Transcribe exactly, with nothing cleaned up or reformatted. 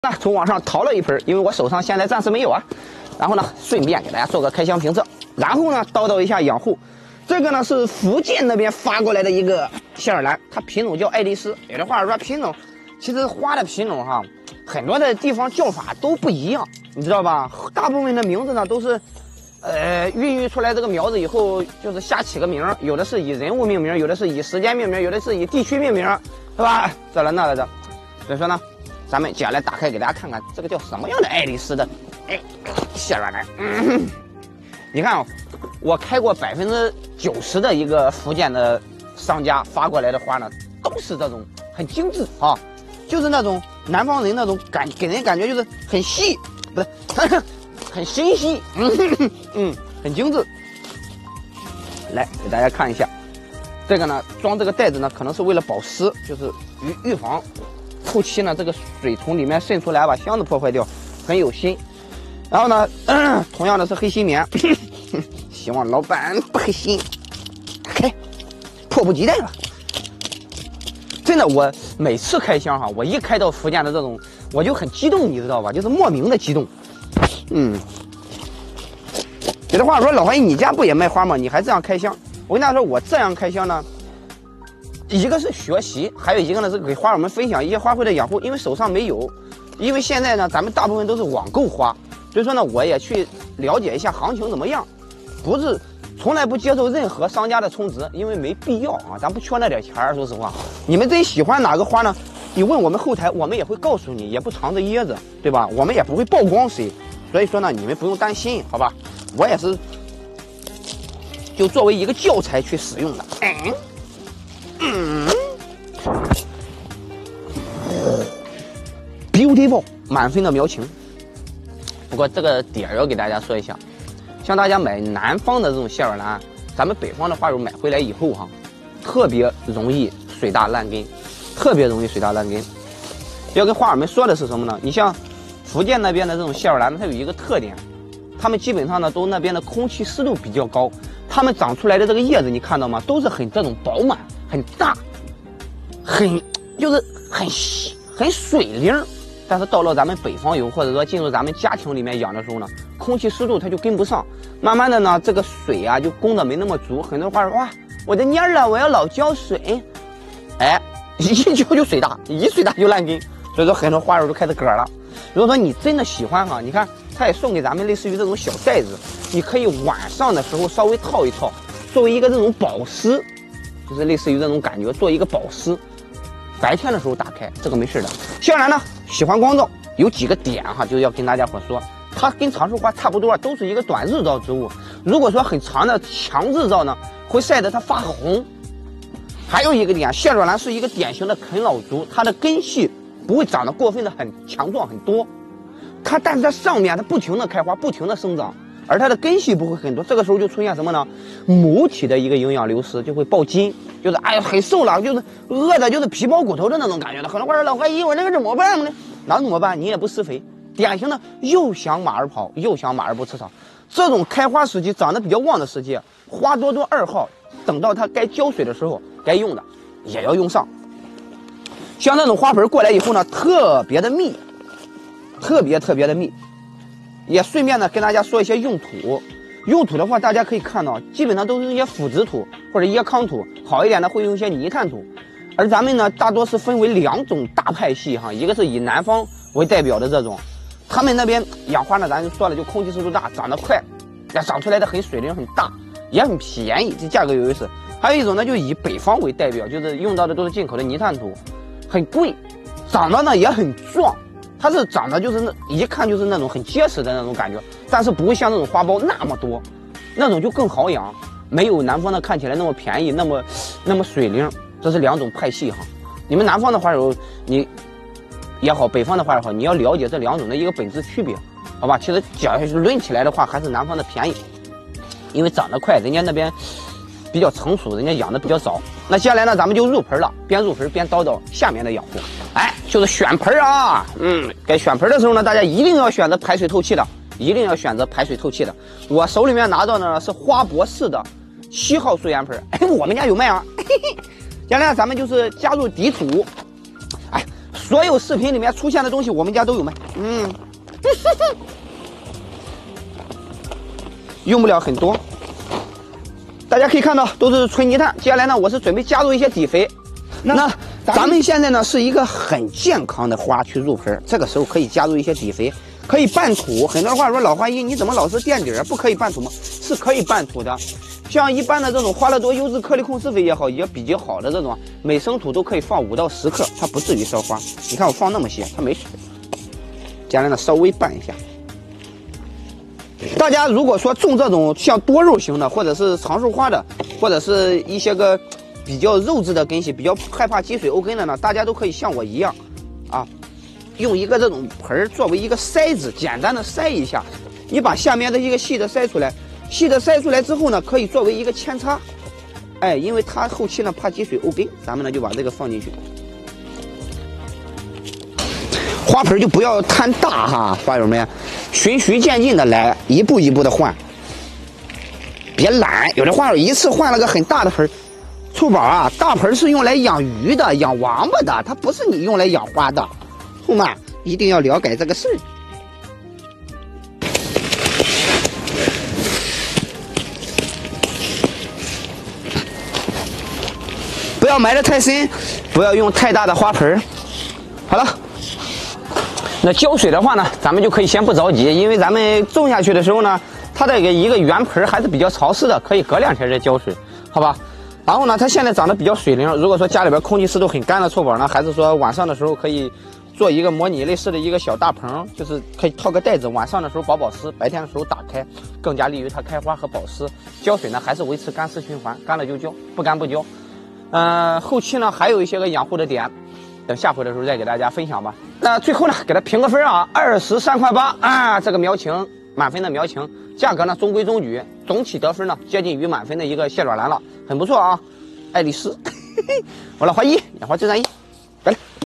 那从网上淘了一盆，因为我手上现在暂时没有啊。然后呢，顺便给大家做个开箱评测。然后呢，叨叨一下养护。这个呢是福建那边发过来的一个谢尔兰，它品种叫爱丽丝。有的话说品种，其实花的品种哈，很多的地方叫法都不一样，你知道吧？大部分的名字呢都是，呃，孕育出来这个苗子以后就是瞎起个名，有的是以人物命名，有的是以时间命名，有的是以地区命名，是吧？这了那了的。所以说呢。 咱们接下来打开给大家看看这个叫什么样的爱丽丝的，哎，谢尔兰。嗯，你看啊、哦，我开过百分之九十的一个福建的商家发过来的花呢，都是这种很精致啊，就是那种南方人那种感，给人感觉就是很细，不是很心细，嗯嗯，很精致。来给大家看一下，这个呢装这个袋子呢，可能是为了保湿，就是预预防。 后期呢，这个水从里面渗出来，把箱子破坏掉，很有心。然后呢，嗯、同样的是黑心棉，希望老板不黑心。打开，迫不及待了。真的，我每次开箱哈，我一开到福建的这种，我就很激动，你知道吧？就是莫名的激动。嗯，有的话说，老黄，你家不也卖花吗？你还这样开箱？我跟大家说，我这样开箱呢。 一个是学习，还有一个呢是给花友们分享一些花卉的养护，因为手上没有，因为现在呢咱们大部分都是网购花，所以说呢我也去了解一下行情怎么样，不是从来不接受任何商家的充值，因为没必要啊，咱不缺那点钱儿，说实话，你们真喜欢哪个花呢？你问我们后台，我们也会告诉你，也不藏着掖着，对吧？我们也不会曝光谁，所以说呢你们不用担心，好吧？我也是就作为一个教材去使用的。嗯 嗯 ，beautiful， 满分的描情。不过这个点儿要给大家说一下，像大家买南方的这种谢尔兰，咱们北方的花友买回来以后哈，特别容易水大烂根，特别容易水大烂根。要跟花友们说的是什么呢？你像福建那边的这种谢尔兰，它有一个特点，他们基本上呢都那边的空气湿度比较高，它们长出来的这个叶子你看到吗？都是很这种饱满。 很大，很就是很细很水灵，但是到了咱们北方有，或者说进入咱们家庭里面养的时候呢，空气湿度它就跟不上，慢慢的呢，这个水啊就供的没那么足。很多花说哇，我的蔫了，我要老浇水，哎，一浇就水大，一水大就烂根，所以说很多花友都开始嗝了。如果说你真的喜欢哈，你看他也送给咱们类似于这种小袋子，你可以晚上的时候稍微套一套，作为一个这种保湿。 就是类似于这种感觉，做一个保湿。白天的时候打开，这个没事的。谢尔兰呢，喜欢光照，有几个点哈，就是要跟大家伙说，它跟长寿花差不多，都是一个短日照植物。如果说很长的强日照呢，会晒得它发红。还有一个点，谢尔兰是一个典型的啃老族，它的根系不会长得过分的很强壮很多，它但是在上面它不停的开花，不停的生长。 而它的根系不会很多，这个时候就出现什么呢？母体的一个营养流失，就会爆筋，就是哎呀很瘦了，就是饿的，就是皮包骨头的那种感觉的。很多花说老怀疑我那个怎么办呢？那怎么办？你也不施肥，典型的又想马儿跑，又想马儿不吃草。这种开花时期长得比较旺的时期，花多多二号，等到它该浇水的时候，该用的也要用上。像这种花盆过来以后呢，特别的密，特别特别的密。 也顺便呢跟大家说一些用土，用土的话，大家可以看到，基本上都是那些腐殖土或者椰糠土，好一点的会用一些泥炭土。而咱们呢，大多是分为两种大派系哈，一个是以南方为代表的这种，他们那边养花呢，咱就说了，就空气湿度大，长得快，也长出来的很水灵很大，也很便宜，这价格有优势。还有一种呢，就以北方为代表，就是用到的都是进口的泥炭土，很贵，长得呢也很壮。 它是长得就是那一看就是那种很结实的那种感觉，但是不会像那种花苞那么多，那种就更好养，没有南方的看起来那么便宜，那么那么水灵。这是两种派系哈。你们南方的花友你也好，北方的花也好，你要了解这两种的一个本质区别，好吧？其实讲论起来的话，还是南方的便宜，因为长得快，人家那边比较成熟，人家养的比较早。那接下来呢，咱们就入盆了，边入盆边叨叨下面的养护。 哎，就是选盆啊，嗯，该选盆的时候呢，大家一定要选择排水透气的，一定要选择排水透气的。我手里面拿到的呢是花博士的七号素颜盆，哎，我们家有卖啊。嘿嘿，接下来咱们就是加入底土，哎， 所有视频里面出现的东西，我们家都有卖。嗯，用不了很多。大家可以看到都是纯泥炭。接下来呢，我是准备加入一些底肥。那, 那咱们现在呢是一个很健康的花去入盆，这个时候可以加入一些底肥，可以拌土。很多人话说老花一你怎么老是垫底儿？不可以拌土吗？是可以拌土的。像一般的这种花乐多优质颗粒控施肥也好，也比较好的这种，每升土都可以放五到十克，它不至于烧花。你看我放那么些，它没事。接下来呢，稍微拌一下。大家如果说种这种像多肉型的，或者是长寿花的，或者是一些个比较肉质的根系，比较害怕积水沤根的呢，大家都可以像我一样，啊，用一个这种盆儿作为一个筛子，简单的筛一下，你把下面的一个细的筛出来。细的筛出来之后呢，可以作为一个扦插，哎，因为它后期呢怕积水沤根，咱们呢就把这个放进去。花盆就不要摊大哈，花友们，循序渐进的来，一步一步的换，别懒。有的花友一次换了个很大的盆，臭宝啊，大盆是用来养鱼的、养王八的，它不是你用来养花的。后面一定要了解这个事儿。不要埋得太深，不要用太大的花盆。好了，那浇水的话呢，咱们就可以先不着急，因为咱们种下去的时候呢，它这个一个圆盆还是比较潮湿的，可以隔两天再浇水，好吧？然后呢，它现在长得比较水灵，如果说家里边空气湿度很干的臭宝呢，还是说晚上的时候可以做一个模拟类似的一个小大棚，就是可以套个袋子，晚上的时候保保湿，白天的时候打开，更加利于它开花和保湿。浇水呢，还是维持干湿循环，干了就浇，不干不浇。嗯、呃，后期呢还有一些个养护的点，等下回的时候再给大家分享吧。那最后呢，给它评个分啊，二十三块八啊，这个苗情满分的苗情，价格呢中规中矩，总体得分呢接近于满分的一个蟹爪兰了，很不错啊。爱丽丝，我老花一养花就专一，拜了。